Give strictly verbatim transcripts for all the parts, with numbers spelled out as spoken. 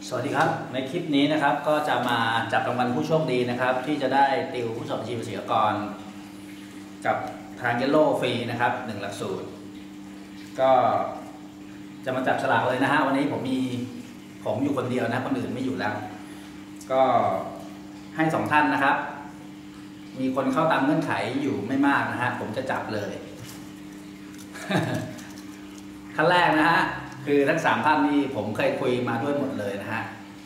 สวัสดีครับในคลิปนี้นะครับก็จะมาจับรางวัลผู้โชคดีนะครับที่จะได้ติวผู้สอบบัญชีภาษีอากรกับทางเยลโล่ฟรีนะครับหนึ่งหลักสูตรก็จะมาจับฉลากเลยนะฮะวันนี้ผมมีผมอยู่คนเดียวนะคนอื่นไม่อยู่แล้วก็ให้สองท่านนะครับมีคนเข้าตามเงื่อนไขอยู่ไม่มากนะฮะผมจะจับเลย ท่านแรกนะฮะคือทั้งสามท่านนี้ผมเคยคุยมาด้วยหมดเลยนะฮะ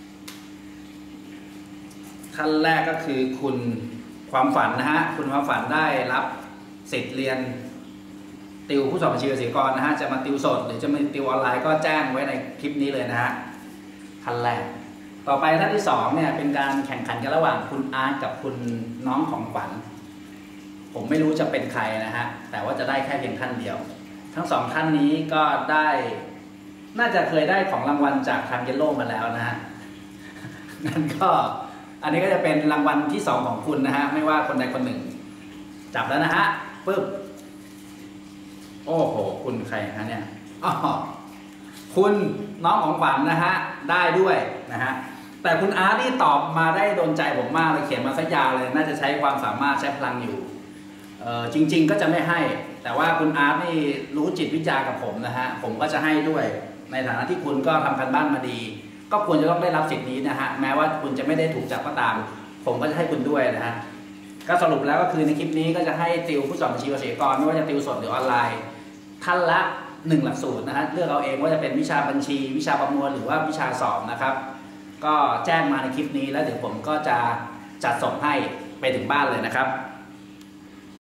ท่านแรกก็คือคุณความฝันนะฮะคุณความฝันได้รับสิทธิ์เรียนติวผู้สอบบัญชีภาษีอากรนะฮะจะมาติวสดหรือจะมาติวออนไลน์ก็แจ้งไว้ในคลิปนี้เลยนะฮะท่านแรกต่อไปท่านที่สองเนี่ยเป็นการแข่งขันกันระหว่างคุณอาร์ตกับคุณน้องของฝันผมไม่รู้จะเป็นใครนะฮะแต่ว่าจะได้แค่เพียงท่านเดียวทั้งสองท่านนี้ก็ได้น่าจะเคยได้ของรางวัลจากทางเยลโล่มาแล้วนะฮะนั่นก็อันนี้ก็จะเป็นรางวัลที่สองของคุณนะฮะไม่ว่าคนใดคนหนึ่งจับแล้วนะฮะปึ๊บโอ้โหคุณใครฮะเนี่ยอ๋อคุณน้องของฝันนะฮะได้ด้วยนะฮะแต่คุณอาร์ตที่ตอบมาได้โดนใจผมมากเลยเขียนมาสักยาวเลยน่าจะใช้ความสามารถใช้พลังอยู่เออจริงๆก็จะไม่ให้แต่ว่าคุณอาร์ตนี่รู้จิตวิจารกับผมนะฮะผมก็จะให้ด้วยในฐานะที่คุณก็ทำการบ้านมาดีก็ควรจะต้องได้รับสิทธินี้นะฮะแม้ว่าคุณจะไม่ได้ถูกจับก็ตามผมก็จะให้คุณด้วยนะฮะก็สรุปแล้วก็คือในคลิปนี้ก็จะให้ติวผู้สอบบัญชีภาษีอากรไม่ว่าจะติวสดหรือออนไลน์ท่านละหนึ่งหลักสูตรนะฮะเลือกเอาเองว่าจะเป็นวิชาบัญชีวิชาประมวลหรือว่าวิชาสอบนะครับก็แจ้งมาในคลิปนี้แล้วเดี๋ยวผมก็จะจัดส่งให้ไปถึงบ้านเลยนะครับ